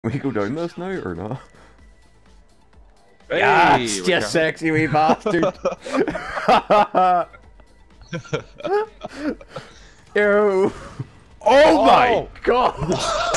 We go down this now or not? Hey, Yes, we're you coming. sexy wee bastard. Yo. Oh my god.